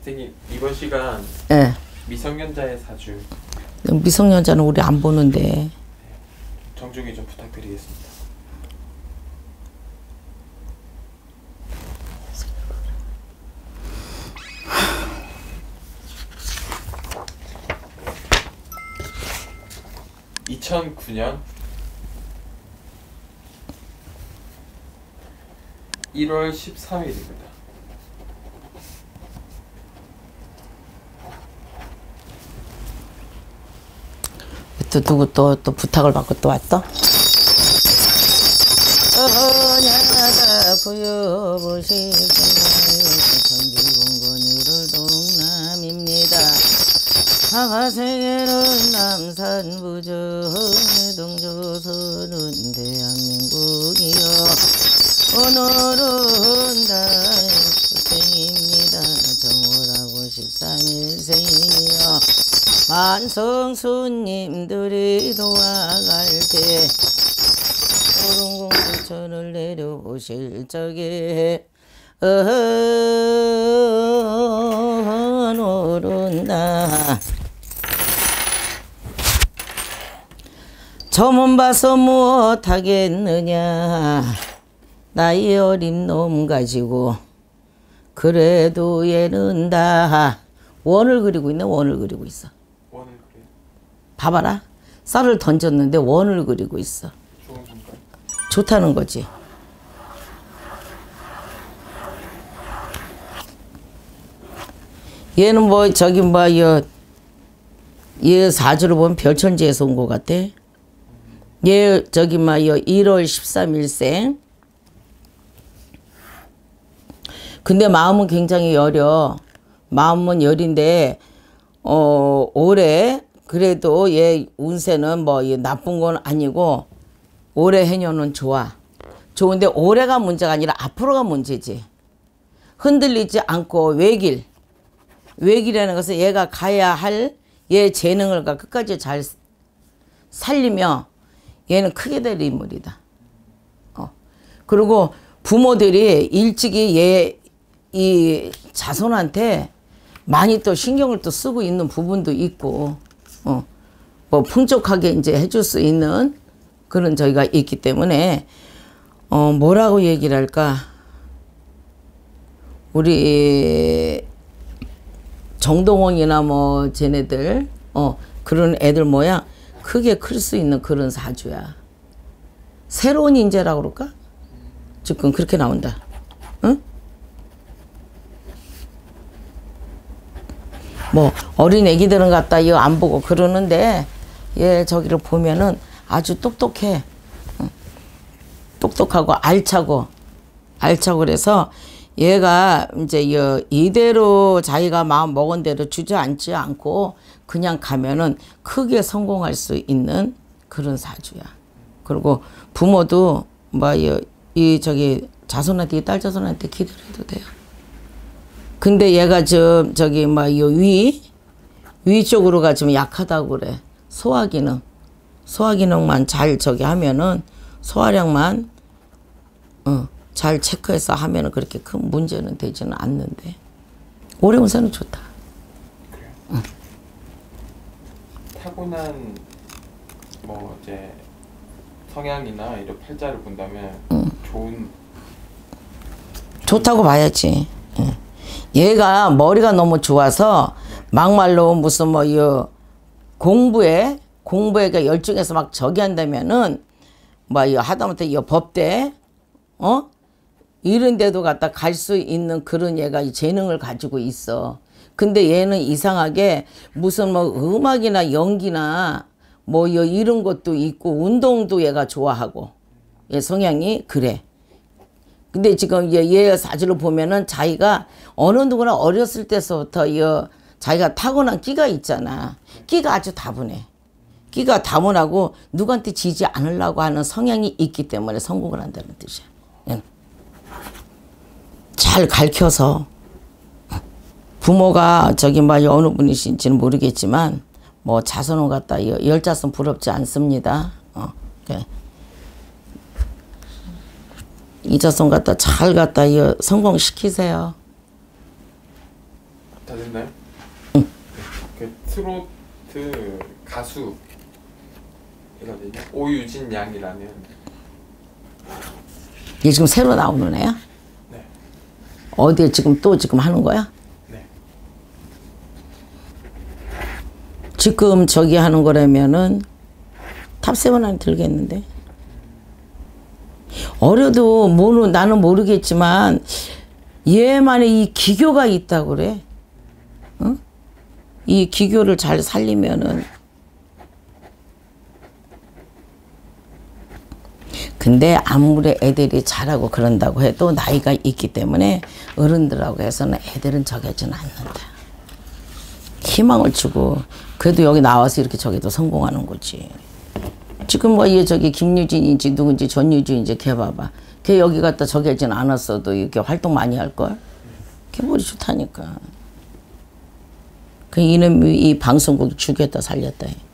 선생님 이번 시간 예. 미성년자의 사주. 미성년자는 우리 안 보는데. 정중히 좀 부탁드리겠습니다. (2009년) 1월 13일입니다. 또 누구 또 부탁을 받고 또 왔어? 어냐다 구여보시잖아요. 청주공군 1월 동남입니다. 하가세계는 남산 부정의 동조선은 대한민국이요. 오늘은 다생입니다. 정월하고 13일생이요. 만성수님들이 도와갈 때 오른공수천을 내려오실 적에 오른다. 저문 봐서 무엇하겠느냐. 나이 어린 놈 가지고 그래도 얘는 다 원을 그리고 있네. 원을 그리고 있어. 원을 그려요? 봐봐라. 쌀을 던졌는데 원을 그리고 있어. 좋은 건가요? 좋다는 거지. 얘는 뭐 저기 얘 사주를 보면 별천지에서 온 것 같아. 얘 저기 1월 13일생. 근데 마음은 굉장히 여려. 마음은 여린데 올해 그래도 얘 운세는 나쁜 건 아니고 올해 해녀는 좋아. 좋은데 올해가 문제가 아니라 앞으로가 문제지. 흔들리지 않고 외길이라는 것은 얘가 가야 할 얘 재능을 끝까지 잘 살리며 얘는 크게 될 인물이다. 그리고 부모들이 일찍이 이 자손한테 많이 또 신경을 또 쓰고 있는 부분도 있고, 풍족하게 이제 해줄 수 있는 그런 저희가 있기 때문에, 뭐라고 얘기를 할까? 우리 정동원이나 쟤네들, 그런 애들 모양 크게 클 수 있는 그런 사주야. 새로운 인재라고 그럴까? 지금 그렇게 나온다. 응? 어린 애기들은 갖다 이거 안 보고 그러는데 얘 저기를 보면은 아주 똑똑해. 똑똑하고 알차고 그래서 얘가 이제 이대로 자기가 마음 먹은 대로 주저앉지 않고 그냥 가면은 크게 성공할 수 있는 그런 사주야. 그리고 부모도 저기 자손한테 딸 자손한테 기도를 해도 돼요. 근데 얘가 저기 위 쪽으로가 좀 약하다고 그래. 소화기능만 잘 저기 하면은 소화량만 잘 체크해서 하면은 그렇게 큰 문제는 되지는 않는데 올해 운세는 좋다. 그래요? 타고난 이제 성향이나 이런 팔자를 본다면 좋다고 봐야지. 얘가 머리가 너무 좋아서 막말로 무슨 공부에 열중해서 막 저기 한다면은 하다못해 법대 이런 데도 갖다 갈 수 있는 그런 얘가 재능을 가지고 있어. 근데 얘는 이상하게 무슨 음악이나 연기나 이런 것도 있고 운동도 얘가 좋아하고 얘 성향이 그래. 근데 지금 얘 사주를 보면은 자기가 어느 누구나 어렸을 때서부터 자기가 타고난 끼가 있잖아. 끼가 아주 다분해. 끼가 다분하고 누구한테 지지 않으려고 하는 성향이 있기 때문에 성공을 한다는 뜻이야. 잘 가르쳐서 부모가 저기 어느 분이신지는 모르겠지만 자손을 갖다 열자손 부럽지 않습니다. 그래. 이 자손 갖다 잘 갖다 성공시키세요. 다 됐나요? 응. 그 트로트 가수 얘가 되냐? 오유진 양이라는. 얘 지금 새로 나오는 애야? 네. 어디에 지금 또 지금 하는 거야? 네. 지금 저기 하는 거라면은 탑세븐 안에 들겠는데. 어려도 뭐는 나는 모르겠지만 얘만의 이 기교가 있다고 그래. 응? 이 기교를 잘 살리면은. 근데 아무리 애들이 잘하고 그런다고 해도 나이가 있기 때문에 어른들하고 해서는 애들은 저기하지는 않는다. 희망을 주고 그래도 여기 나와서 이렇게 저기도 성공하는 거지. 지금 뭐 얘 저기 김유진인지 누군지 전유진인지 걔 봐봐. 걔 여기 갔다 저기 하진 않았어도 이렇게 활동 많이 할걸? 걔 머리 좋다니까. 그 이놈이 이 방송국 죽였다 살렸다 해.